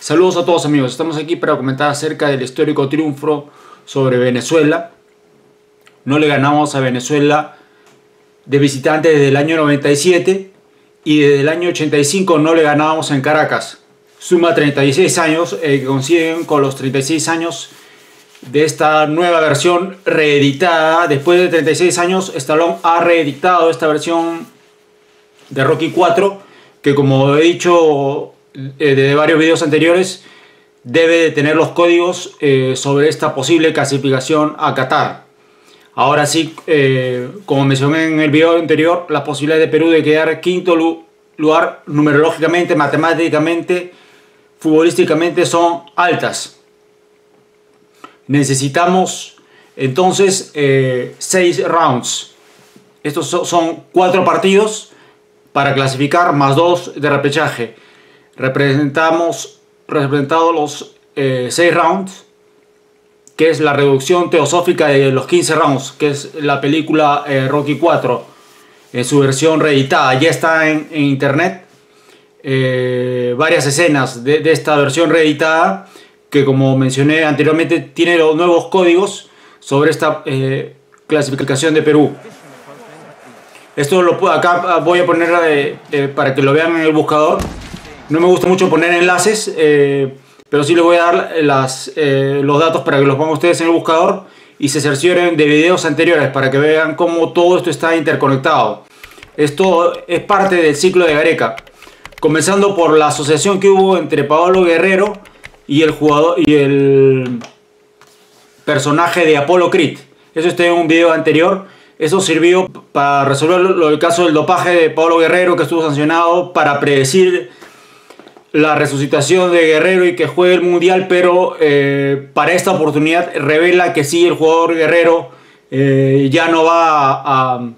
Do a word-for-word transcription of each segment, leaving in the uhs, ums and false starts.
Saludos a todos amigos, estamos aquí para comentar acerca del histórico triunfo sobre Venezuela. No le ganamos a Venezuela de visitante desde el año noventa y siete y desde el año ochenta y cinco no le ganábamos en Caracas. Suma treinta y seis años, eh, que coinciden con los treinta y seis años de esta nueva versión reeditada. Después de treinta y seis años, Stallone ha reeditado esta versión de Rocky cuatro, que como he dicho eh, de varios videos anteriores, debe de tener los códigos eh, sobre esta posible clasificación a Qatar. Ahora sí, eh, como mencioné en el video anterior, las posibilidades de Perú de quedar quinto lugar numerológicamente, matemáticamente, futbolísticamente son altas. Necesitamos entonces eh, seis rounds. Estos son cuatro partidos para clasificar más dos de repechaje. Representamos representados los eh, seis rounds, que es la reducción teosófica de los quince rounds, que es la película eh, Rocky cuatro en su versión reeditada. Ya está en, en internet eh, varias escenas de, de esta versión reeditada, que como mencioné anteriormente tiene los nuevos códigos sobre esta eh, clasificación de Perú. Esto lo puedo, acá voy a poner eh, eh, para que lo vean en el buscador. No me gusta mucho poner enlaces, eh, pero sí les voy a dar las, eh, los datos para que los pongan ustedes en el buscador y se cercioren de videos anteriores para que vean cómo todo esto está interconectado. Esto es parte del ciclo de Gareca, comenzando por la asociación que hubo entre Paolo Guerrero y el jugador y el personaje de Apollo Creed. Eso está en un video anterior. Eso sirvió para resolver lo, el caso del dopaje de Paolo Guerrero, que estuvo sancionado, para predecir la resucitación de Guerrero y que juegue el mundial, pero eh, para esta oportunidad revela que sí, el jugador Guerrero eh, ya no va a, a,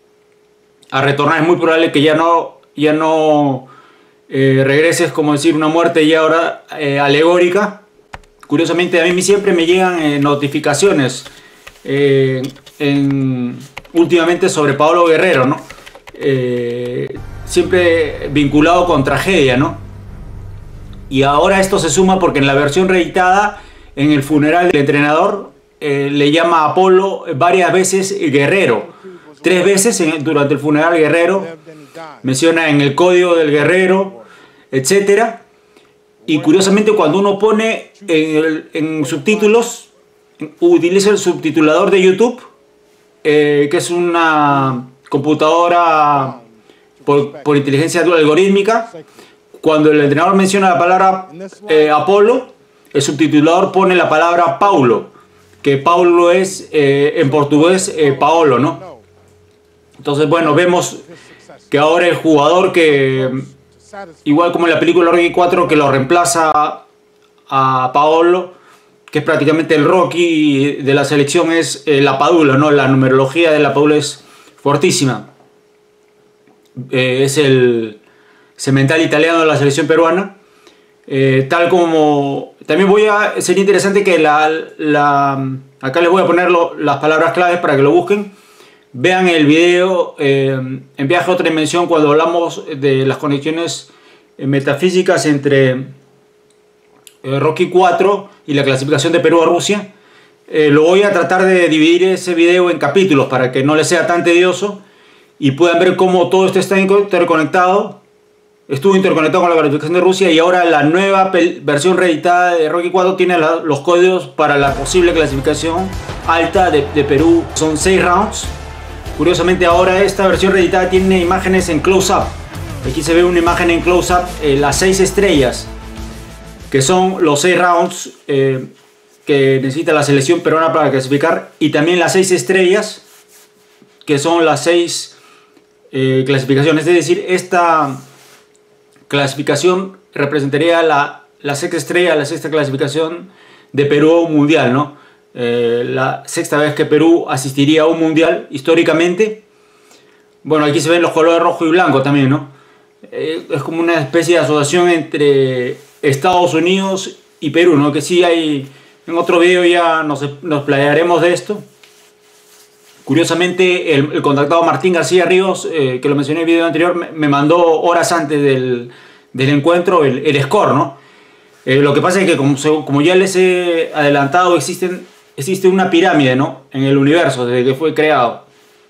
a retornar. Es muy probable que ya no, ya no eh, regrese, es como decir una muerte ya ahora eh, alegórica. Curiosamente a mí siempre me llegan eh, notificaciones eh, en, últimamente sobre Paolo Guerrero, ¿no? Eh, siempre vinculado con tragedia, ¿no? Y ahora esto se suma porque en la versión reeditada, en el funeral del entrenador, eh, le llama a Apolo varias veces Guerrero. Tres veces en, durante el funeral Guerrero. Menciona en el código del Guerrero, etcétera. Y curiosamente cuando uno pone en, el, en subtítulos, utiliza el subtitulador de YouTube, eh, que es una computadora por, por inteligencia algorítmica. Cuando el entrenador menciona la palabra eh, Apolo, el subtitulador pone la palabra Paulo, que Paulo es eh, en portugués eh, Paolo, ¿no? Entonces, bueno, vemos que ahora el jugador que, igual como en la película Rocky cuatro, que lo reemplaza a Paolo, que es prácticamente el Rocky de la selección, es eh, la Padula, ¿no? La numerología de la Padula es fortísima. Eh, es el cemental italiano de la selección peruana. Eh, tal como también voy a, sería interesante que la, la acá les voy a poner lo, las palabras claves para que lo busquen. Vean el video eh, en Viaje a otra dimensión, cuando hablamos de las conexiones metafísicas entre eh, Rocky cuatro y la clasificación de Perú a Rusia. Eh, lo voy a tratar de dividir ese video en capítulos para que no les sea tan tedioso y puedan ver cómo todo esto está interconectado. Estuvo interconectado con la clasificación de Rusia y ahora la nueva versión reeditada de Rocky cuatro tiene la, los códigos para la posible clasificación alta de, de Perú. Son seis rounds. Curiosamente ahora esta versión reeditada tiene imágenes en close-up. Aquí se ve una imagen en close-up, eh, las seis estrellas, que son los seis rounds eh, que necesita la selección peruana para clasificar, y también las seis estrellas, que son las seis eh, clasificaciones. Es decir, esta clasificación representaría la, la sexta estrella, la sexta clasificación de Perú a un mundial, ¿no? Eh, la sexta vez que Perú asistiría a un mundial históricamente. Bueno, aquí se ven los colores rojo y blanco también, ¿no? Eh, es como una especie de asociación entre Estados Unidos y Perú, ¿no? Que sí hay, en otro video ya nos, nos playaremos de esto. Curiosamente, el, el contactado Martín García Ríos, eh, que lo mencioné en el video anterior, me, me mandó horas antes del, del encuentro el, el score, ¿no? Eh, lo que pasa es que, como, como ya les he adelantado, existen, existe una pirámide, ¿no?, en el universo desde que fue creado.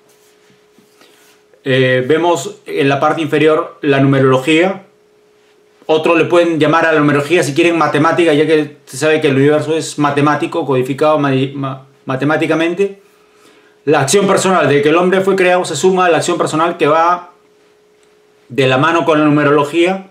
Eh, vemos en la parte inferior la numerología. Otros le pueden llamar a la numerología, si quieren, matemática, ya que se sabe que el universo es matemático, codificado ma ma matemáticamente. La acción personal, de que el hombre fue creado, se suma a la acción personal que va de la mano con la numerología.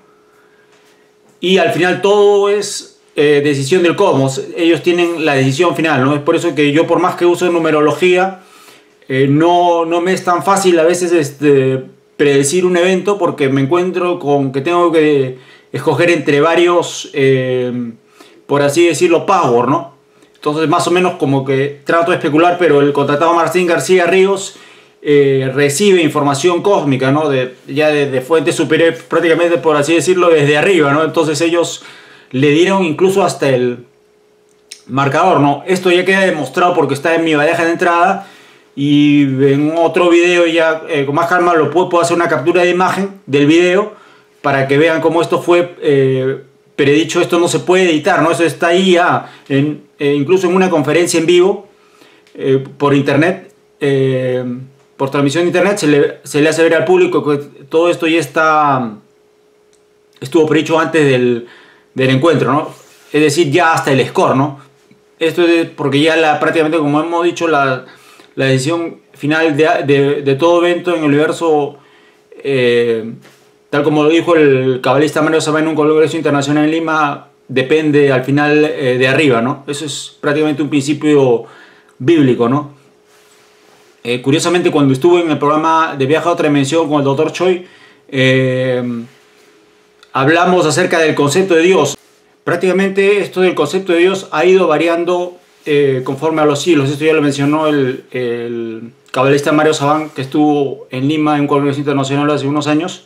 Y al final todo es eh, decisión del cosmos. Ellos tienen la decisión final, ¿no? Es por eso que yo, por más que uso numerología, eh, no, no me es tan fácil a veces este, predecir un evento, porque me encuentro con que tengo que escoger entre varios, eh, por así decirlo, power, ¿no? Entonces, más o menos como que trato de especular, pero el contratado Martín García Ríos eh, recibe información cósmica, ¿no?, de, ya de, de fuentes superiores, prácticamente, por así decirlo, desde arriba, ¿no? Entonces ellos le dieron incluso hasta el marcador, ¿no? Esto ya queda demostrado porque está en mi bandeja de entrada, y en otro video ya eh, con más calma lo puedo, puedo hacer una captura de imagen del video para que vean cómo esto fue eh, predicho. Esto no se puede editar, ¿no? Eso está ahí ya, en, eh, incluso en una conferencia en vivo eh, por internet, eh, por transmisión de internet, se le, se le hace ver al público que todo esto ya está, estuvo predicho antes del, del encuentro, ¿no? Es decir, ya hasta el score, ¿no? Esto es porque ya la, prácticamente, como hemos dicho, la, la decisión final de, de, de todo evento en el universo, eh, tal como lo dijo el cabalista Mario Sabán en un congreso internacional en Lima, depende al final eh, de arriba, ¿no? Eso es prácticamente un principio bíblico, ¿no? Eh, curiosamente, cuando estuve en el programa de Viaje a otra dimensión con el doctor Choi, eh, hablamos acerca del concepto de Dios. Prácticamente esto del concepto de Dios ha ido variando eh, conforme a los siglos. Esto ya lo mencionó el, el cabalista Mario Sabán, que estuvo en Lima en un congreso internacional hace unos años.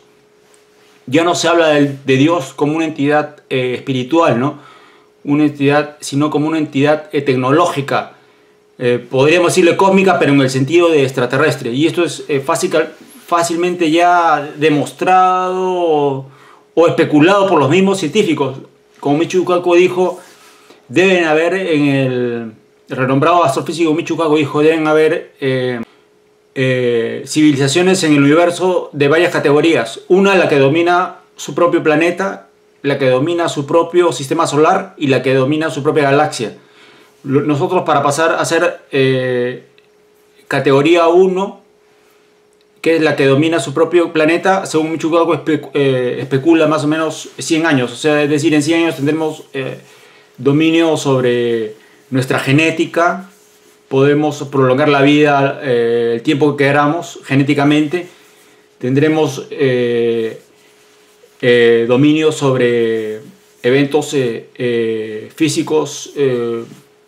Ya no se habla de, de Dios como una entidad eh, espiritual, ¿no? Una entidad, sino como una entidad eh, tecnológica. Eh, podríamos decirle cósmica, pero en el sentido de extraterrestre. Y esto es eh, fácil, fácilmente ya demostrado o, o especulado por los mismos científicos. Como Michio Kaku dijo, deben haber, en el renombrado astrofísico Michio Kaku dijo, deben haber eh, eh, civilizaciones en el universo de varias categorías. Una, la que domina su propio planeta, la que domina su propio sistema solar y la que domina su propia galaxia. Nosotros, para pasar a ser eh, categoría uno, que es la que domina su propio planeta, según Michio Kaku espe eh, especula más o menos cien años. O sea, es decir, en cien años tendremos eh, dominio sobre nuestra genética, podemos prolongar la vida eh, el tiempo que queramos genéticamente, tendremos eh, eh, dominio sobre eventos eh, eh, físicos eh,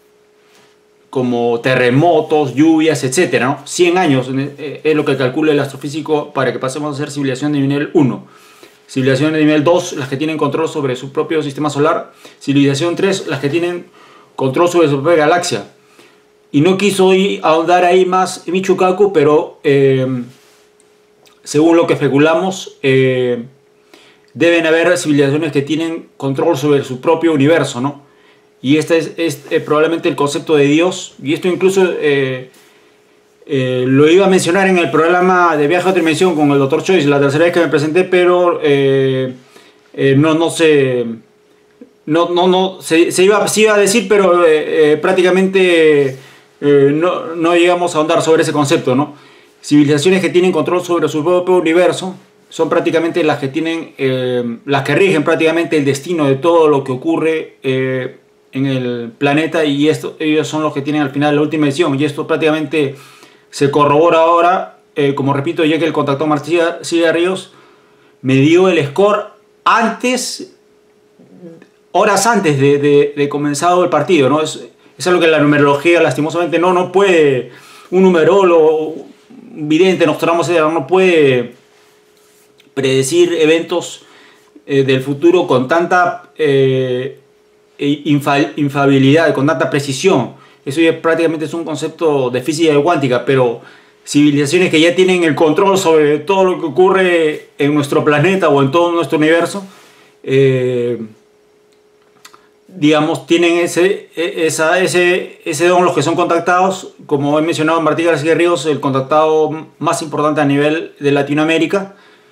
como terremotos, lluvias, etcétera, ¿no? cien años eh, es lo que calcula el astrofísico para que pasemos a ser civilización de nivel uno. Civilización de nivel dos, las que tienen control sobre su propio sistema solar. Civilización tres, las que tienen control sobre su propia galaxia. Y no quiso ir a ahondar ahí más Michio Kaku, pero eh, según lo que especulamos, eh, deben haber civilizaciones que tienen control sobre su propio universo, ¿no? Y este es, es eh, probablemente el concepto de Dios. Y esto incluso eh, eh, lo iba a mencionar en el programa de Viaje a otra dimensión con el doctor Choi, la tercera vez que me presenté, pero eh, eh, no, no se... No, no, no, se, se, iba, se iba a decir, pero eh, eh, prácticamente eh, no, no llegamos a ahondar sobre ese concepto, ¿no? Civilizaciones que tienen control sobre su propio universo son prácticamente las que tienen, eh, las que rigen prácticamente el destino de todo lo que ocurre eh, en el planeta, y esto, ellos son los que tienen al final la última decisión. Y esto prácticamente se corrobora ahora, eh, como repito, ya que el contacto Martín García Ríos me dio el score antes, horas antes de, de, de comenzado el partido, ¿no? Es, es algo que la numerología lastimosamente no, no puede, un numerólogo, un vidente, Nostradamus, no puede predecir eventos eh, del futuro con tanta eh, infa, infalibilidad, con tanta precisión. Eso ya prácticamente es un concepto de física cuántica, pero civilizaciones que ya tienen el control sobre todo lo que ocurre en nuestro planeta o en todo nuestro universo, eh, digamos, tienen ese, esa, ese, ese don los que son contactados. Como he mencionado, Martí García Ríos, el contactado más importante a nivel de Latinoamérica.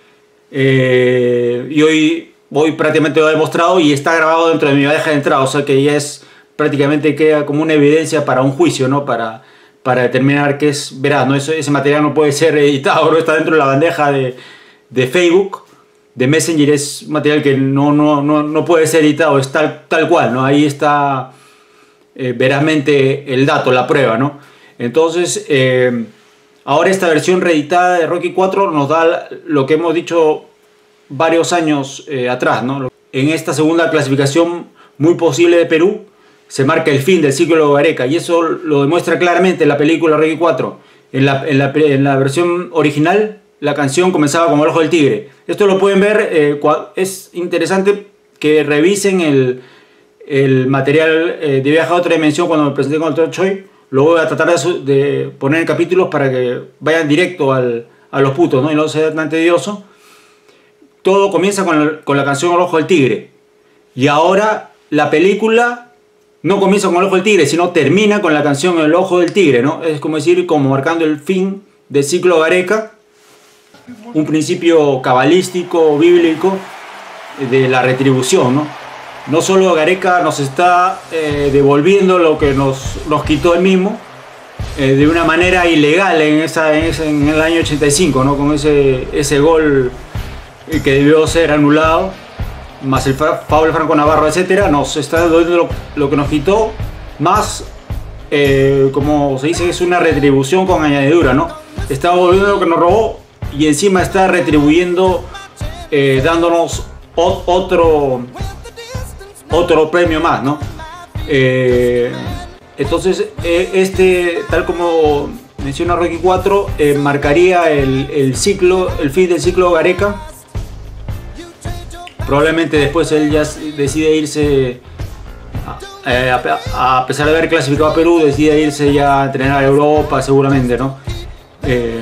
Eh, y hoy, hoy prácticamente lo ha demostrado y está grabado dentro de mi bandeja de entrada, o sea que ya es prácticamente queda como una evidencia para un juicio, ¿no? Para, para determinar qué es veraz, ¿no? Ese, ese material no puede ser editado, no está dentro de la bandeja de, de Facebook, de Messenger, es material que no, no, no, no puede ser editado, es tal, tal cual, ¿no? Ahí está eh, verazmente el dato, la prueba, ¿no? Entonces, eh, ahora esta versión reeditada de Rocky cuatro nos da lo que hemos dicho varios años eh, atrás, ¿no? En esta segunda clasificación muy posible de Perú, se marca el fin del ciclo Gareca, y eso lo demuestra claramente en la película Rocky cuatro. En la, en la, en la versión original, la canción comenzaba como El Ojo del Tigre. Esto lo pueden ver, eh, es interesante que revisen el, el material eh, de Viaje a otra dimensión cuando me presenté con el doctor Choi. Lo voy a tratar de, de poner en capítulos para que vayan directo al, a los putos, ¿no? Y no sea tan tedioso. Todo comienza con, el, con la canción El Ojo del Tigre. Y ahora la película no comienza con El Ojo del Tigre, sino termina con la canción El Ojo del Tigre, ¿no? Es como decir, como marcando el fin del ciclo Gareca, un principio cabalístico, bíblico, de la retribución, ¿no? No solo Gareca nos está eh, devolviendo lo que nos, nos quitó él mismo, eh, de una manera ilegal en, esa, en, ese, en el año ochenta y cinco, ¿no? Con ese, ese gol que debió ser anulado, más el Pablo Franco Navarro, etcétera, nos está devolviendo lo, lo que nos quitó, más, eh, como se dice, es una retribución con añadidura, ¿no? Está devolviendo lo que nos robó y encima está retribuyendo, eh, dándonos o, otro, otro premio más, ¿no? Eh, entonces, eh, este, tal como menciona Rocky cuatro, eh, marcaría el, el ciclo, el fin del ciclo Gareca. Probablemente después él ya decide irse, eh, a, a pesar de haber clasificado a Perú, decide irse ya a entrenar a Europa, seguramente, ¿no? Eh,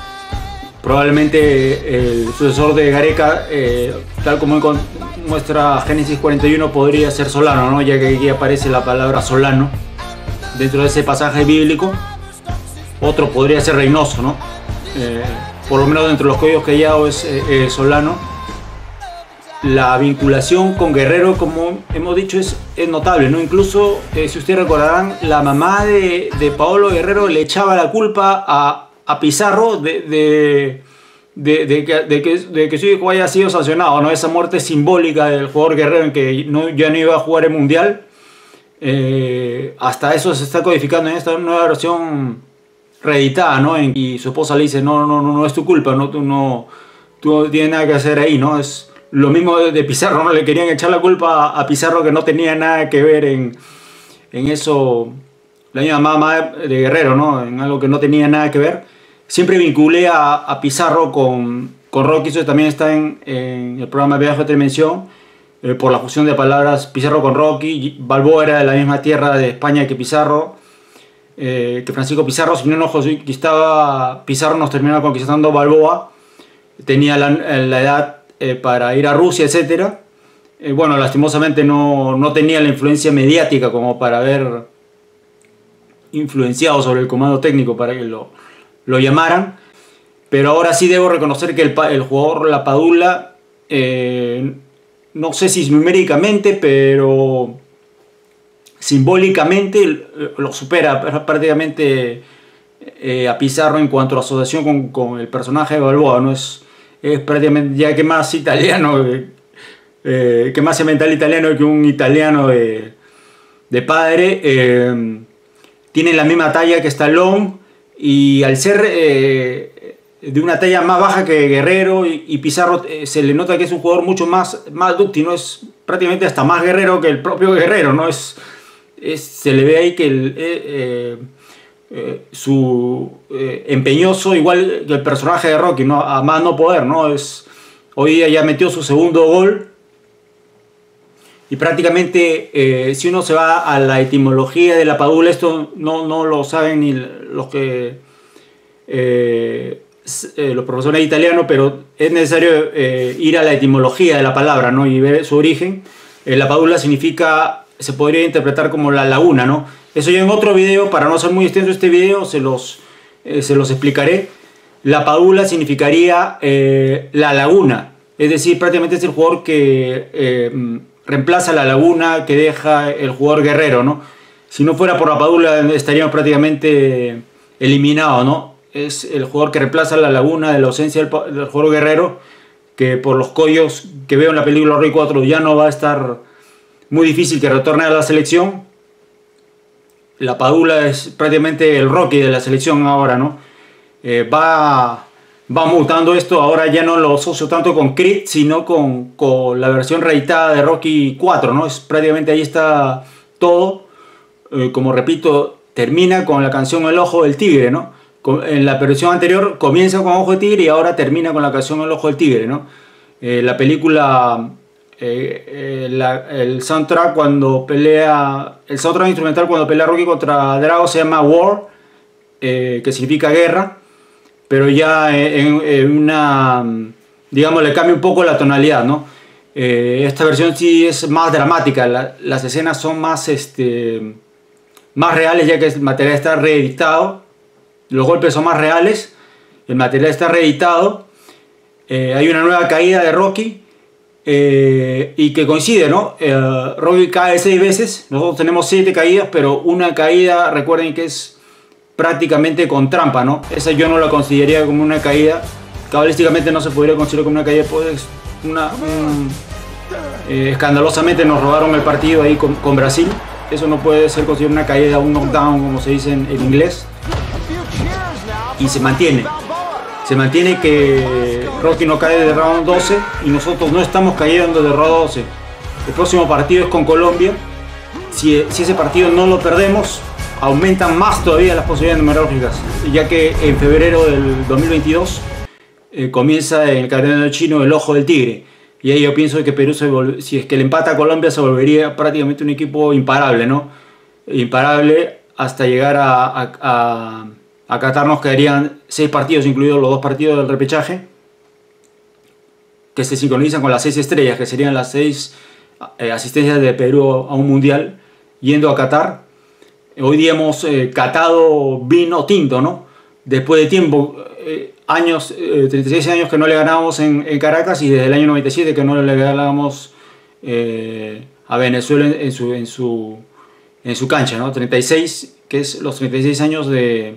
probablemente el sucesor de Gareca, eh, tal como muestra Génesis cuarenta y uno, podría ser Solano, ¿no? Ya que aquí aparece la palabra Solano dentro de ese pasaje bíblico. Otro podría ser Reynoso, ¿no? Eh, por lo menos dentro de los códigos que he hallado es eh, Solano. La vinculación con Guerrero, como hemos dicho, es, es notable, ¿no? Incluso, eh, si ustedes recordarán, la mamá de, de Paolo Guerrero le echaba la culpa a, a Pizarro de, de, de, de, que, de, que, de que su hijo haya sido sancionado, ¿no? Esa muerte simbólica del jugador Guerrero en que no, ya no iba a jugar el Mundial. Eh, hasta eso se está codificando en esta nueva versión reeditada, ¿no? En, y su esposa le dice, no, no, no, no es tu culpa, no, tú, no, tú no tienes nada que hacer ahí, ¿no? Es lo mismo de Pizarro, ¿no? Le querían echar la culpa a Pizarro, que no tenía nada que ver en, en eso, la misma mamá de Guerrero, ¿no? En algo que no tenía nada que ver. Siempre vinculé a, a Pizarro con, con Rocky, eso también está en, en el programa Viaje a otra dimensión, eh, por la fusión de palabras Pizarro con Rocky. Balboa era de la misma tierra de España que Pizarro, eh, que Francisco Pizarro. Si no nos conquistaba Pizarro, nos terminaba conquistando Balboa. Tenía la, la edad Eh, para ir a Rusia, etcétera. Eh, bueno, lastimosamente no, no tenía la influencia mediática como para haber influenciado sobre el comando técnico para que lo, lo llamaran. Pero ahora sí debo reconocer que el, el jugador Lapadula, eh, no sé si numéricamente, pero simbólicamente lo supera prácticamente eh, a Pizarro en cuanto a asociación con, con el personaje de Balboa, ¿no? Es Es prácticamente ya que más italiano, eh, que más mental italiano que un italiano de, de padre. Eh, tiene la misma talla que Stallone, y al ser eh, de una talla más baja que Guerrero y, y Pizarro, eh, se le nota que es un jugador mucho más, más dúctil, ¿no? Es prácticamente hasta más guerrero que el propio Guerrero, ¿no? Es, es, se le ve ahí que el... Eh, eh, Eh, su eh, empeñoso, igual que el personaje de Rocky, ¿no? A más no poder, ¿no? Es, hoy día ya metió su segundo gol y prácticamente eh, si uno se va a la etimología de Lapadula, esto no, no lo saben ni los que eh, eh, los profesores italianos, pero es necesario eh, ir a la etimología de la palabra, ¿no? Y ver su origen. Eh, Lapadula significa se podría interpretar como la laguna, ¿no? Eso ya en otro video, para no ser muy extenso este video, se los, eh, se los explicaré. La Padula significaría eh, la laguna, es decir, prácticamente es el jugador que eh, reemplaza la laguna que deja el jugador guerrero, ¿no? Si no fuera por la Padula estaríamos prácticamente eliminados, ¿no? Es el jugador que reemplaza la laguna de la ausencia del, del jugador guerrero, que por los collos que veo en la película Rocky cuatro ya no va a estar muy difícil que retorne a la selección. La Padula es prácticamente el Rocky de la selección ahora, ¿no? Eh, va, va mutando esto, ahora ya no lo asocio tanto con Creed, sino con, con la versión reeditada de Rocky cuatro, ¿no? Es prácticamente ahí está todo. Eh, como repito, termina con la canción El Ojo del Tigre, ¿no? En la versión anterior comienza con Ojo de Tigre y ahora termina con la canción El Ojo del Tigre, ¿no? Eh, la película, eh, eh, la, el soundtrack cuando pelea, el soundtrack instrumental cuando pelea Rocky contra Drago se llama War, eh, que significa guerra, pero ya en, en una, digamos, le cambia un poco la tonalidad, ¿no? Eh, esta versión sí es más dramática, la, las escenas son más, este, más reales ya que el material está reeditado. Los golpes son más reales, el material está reeditado, eh, hay una nueva caída de Rocky eh, y que coincide, ¿no? Eh, Rocky cae seis veces, nosotros tenemos siete caídas, pero una caída, recuerden que es prácticamente con trampa, ¿no? Esa yo no la consideraría como una caída, cabalísticamente no se podría considerar como una caída, pues una, un, eh, escandalosamente nos robaron el partido ahí con, con Brasil, eso no puede ser considerado una caída, un knockdown como se dice en, en inglés. Y se mantiene, se mantiene que Rocky no cae de round doce y nosotros no estamos cayendo de round doce. El próximo partido es con Colombia. Si, si ese partido no lo perdemos, aumentan más todavía las posibilidades numerológicas, ya que en febrero del dos mil veintidós eh, comienza en el calendario chino el Ojo del Tigre. Y ahí yo pienso que Perú, se volve, si es que le empata a Colombia, se volvería prácticamente un equipo imparable, ¿no? Imparable hasta llegar a... a, a A Qatar nos quedarían seis partidos, incluidos los dos partidos del repechaje, que se sincronizan con las seis estrellas, que serían las seis eh, asistencias de Perú a un mundial, yendo a Qatar. Hoy día hemos eh, catado vino tinto, ¿no? Después de tiempo, eh, años, eh, treinta y seis años que no le ganábamos en, en Caracas y desde el año noventa y siete que no le ganábamos eh, a Venezuela en, en, su, en, su, en su cancha, ¿no? treinta y seis, que es los treinta y seis años de...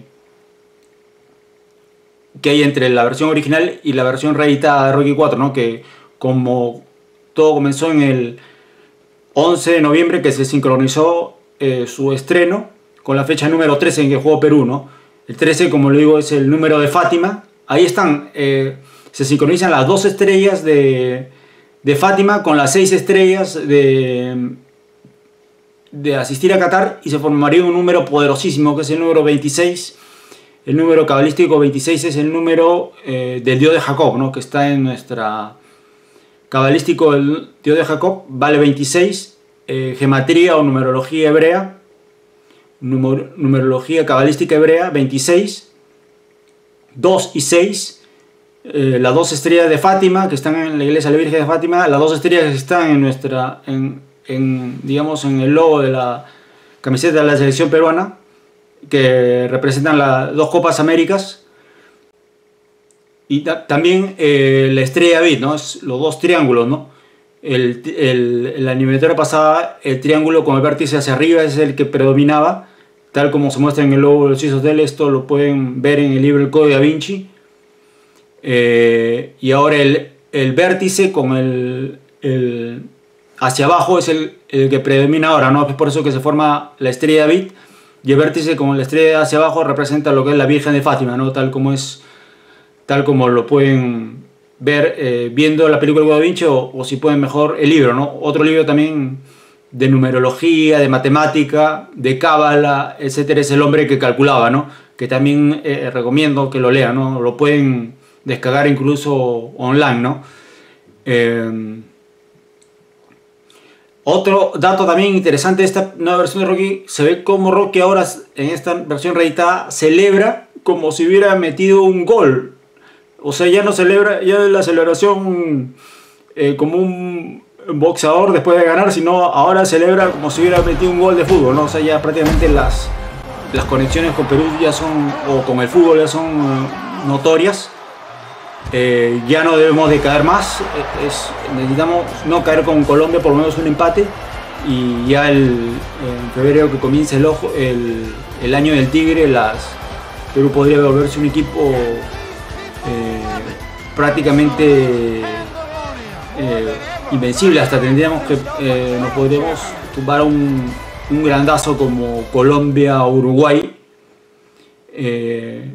que hay entre la versión original y la versión reeditada de Rocky cuatro, ¿no? Que como todo comenzó en el once de noviembre, que se sincronizó eh, su estreno con la fecha número trece en que jugó Perú, ¿no? El trece, como le digo, es el número de Fátima. Ahí están, eh, se sincronizan las dos estrellas de, de Fátima con las seis estrellas de, de asistir a Qatar y se formaría un número poderosísimo, que es el número veintiséis. El número cabalístico veintiséis es el número eh, del dios de Jacob, ¿no? Que está en nuestra... Cabalístico, el dios de Jacob vale veintiséis, eh, gematría o numerología hebrea, numer, numerología cabalística hebrea, veintiséis, dos y seis, eh, las dos estrellas de Fátima, que están en la iglesia de la Virgen de Fátima, las dos estrellas que están en nuestra, en, en, digamos, en el logo de la camiseta de la selección peruana, que representan las dos Copas Américas, y ta también eh, la estrella David, ¿no? Es los dos triángulos, ¿no? El, el, en la animatura pasada, el triángulo con el vértice hacia arriba es el que predominaba, tal como se muestra en el logo de los Suizos del. Esto lo pueden ver en el libro El Código Da Vinci. Eh, y ahora el, el vértice con el, el hacia abajo es el, el que predomina ahora, ¿no? Es por eso que se forma la estrella David. Y el vértice con la estrella hacia abajo representa lo que es la Virgen de Fátima, ¿no? Tal como es, tal como lo pueden ver eh, viendo la película de Da Vinci, o, o si pueden mejor el libro, ¿no? Otro libro también de numerología, de matemática, de cábala, etcétera, es El hombre que calculaba, ¿no? Que también eh, recomiendo que lo lean, ¿no? Lo pueden descargar incluso online, ¿no? Eh, Otro dato también interesante de esta nueva versión de Rocky, se ve como Rocky ahora en esta versión reeditada celebra como si hubiera metido un gol. O sea, ya no celebra, ya la celebración eh, como un boxeador después de ganar, sino ahora celebra como si hubiera metido un gol de fútbol, ¿no? O sea, ya prácticamente las, las conexiones con Perú ya son, o con el fútbol ya son notorias. Eh, ya no debemos de caer más, es, necesitamos no caer con Colombia, por lo menos un empate, y ya el, en febrero que comience el, ojo, el, el año del tigre, las, Perú podría volverse un equipo eh, prácticamente eh, invencible, hasta tendríamos que eh, nos podríamos tumbar un, un grandazo como Colombia o Uruguay eh,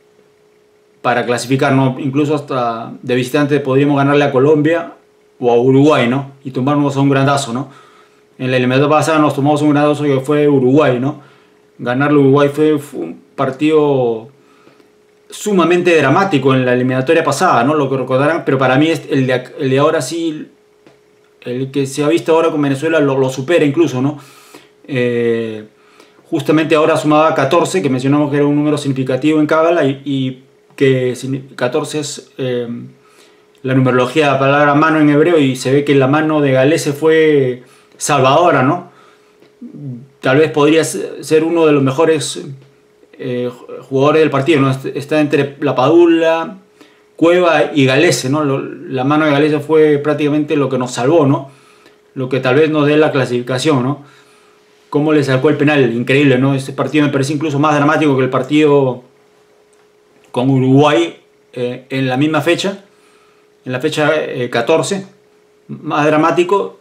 para clasificar, ¿no? Incluso hasta de visitante podríamos ganarle a Colombia o a Uruguay, ¿no? Y tumbarnos a un grandazo, ¿no? En la eliminatoria pasada nos tomamos un grandazo que fue Uruguay, ¿no? Ganarle a Uruguay fue, fue un partido sumamente dramático en la eliminatoria pasada, ¿no? Lo que recordarán, pero para mí el de, el de ahora sí, el que se ha visto ahora con Venezuela lo, lo supera incluso, ¿no? Eh, justamente ahora sumaba catorce, que mencionamos que era un número significativo en cábala, y, y que catorce es eh, la numerología de la palabra mano en hebreo, y se ve que la mano de Galese fue salvadora, ¿no? Tal vez podría ser uno de los mejores eh, jugadores del partido, ¿no? Está entre La Padula, Cueva y Galese, ¿no? La mano de Galese fue prácticamente lo que nos salvó, ¿no? Lo que tal vez nos dé la clasificación, ¿no? Cómo le sacó el penal, increíble, ¿no? Este partido me parece incluso más dramático que el partido con Uruguay eh, en la misma fecha, en la fecha eh, catorce, más dramático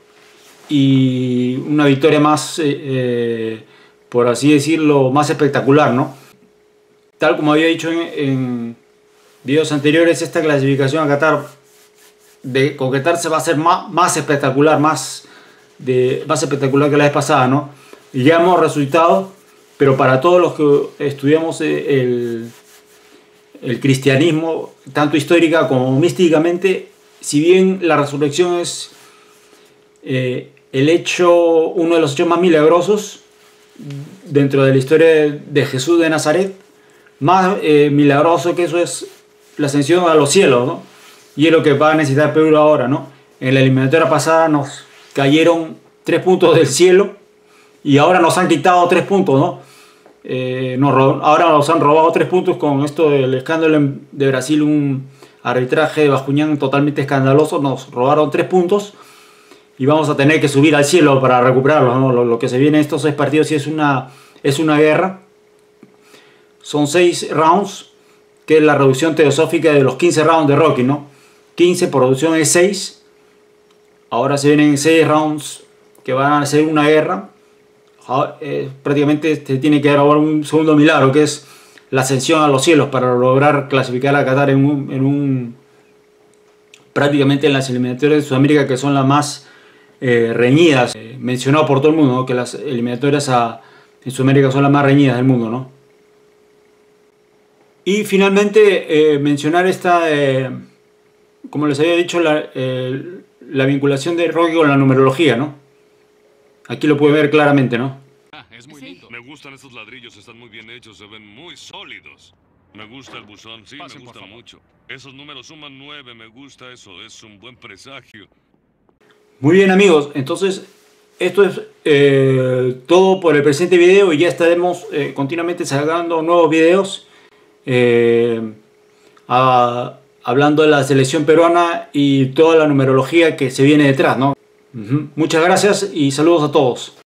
y una victoria más, eh, eh, por así decirlo, más espectacular, ¿no? Tal como había dicho en, en videos anteriores, esta clasificación a Qatar de concretarse va a ser más, más espectacular, más, de, más espectacular que la vez pasada, ¿no? Y ya hemos resucitado, pero para todos los que estudiamos el el cristianismo, tanto histórica como místicamente, si bien la resurrección es eh, el hecho, uno de los hechos más milagrosos dentro de la historia de Jesús de Nazaret, más eh, milagroso que eso es la ascensión a los cielos, ¿no? Y es lo que va a necesitar Perú ahora, ¿no? En la eliminatoria pasada nos cayeron tres puntos del cielo y ahora nos han quitado tres puntos, ¿no? Eh, nos, ahora nos han robado tres puntos con esto del escándalo de Brasil, un arbitraje de Bascuñán totalmente escandaloso. Nos robaron tres puntos y vamos a tener que subir al cielo para recuperarlos, ¿no? Lo, lo que se viene en estos seis partidos sí es una, es una guerra. Son seis rounds, que es la reducción teosófica de los quince rounds de Rocky, ¿no? quince por reducción es seis. Ahora se vienen seis rounds que van a ser una guerra. Eh, prácticamente se tiene que dar ahora un segundo milagro, que es la ascensión a los cielos, para lograr clasificar a Qatar en un, en un prácticamente en las eliminatorias de Sudamérica, que son las más eh, reñidas, eh, mencionado por todo el mundo, ¿no? Que las eliminatorias a, en Sudamérica son las más reñidas del mundo, ¿no? Y finalmente eh, mencionar esta, eh, como les había dicho, la, eh, la vinculación de Rocky con la numerología, ¿no? Aquí lo pueden ver claramente, ¿no? Ah, es muy lindo. Me gustan estos ladrillos, están muy bien hechos, se ven muy sólidos. Me gusta el buzón, sí, Pasen, me gusta mucho. Esos números suman nueve, me gusta eso, es un buen presagio. Muy bien, amigos, entonces esto es eh, todo por el presente video, y ya estaremos eh, continuamente sacando nuevos videos eh, a, hablando de la selección peruana y toda la numerología que se viene detrás, ¿no? Uh-huh. Muchas gracias y saludos a todos.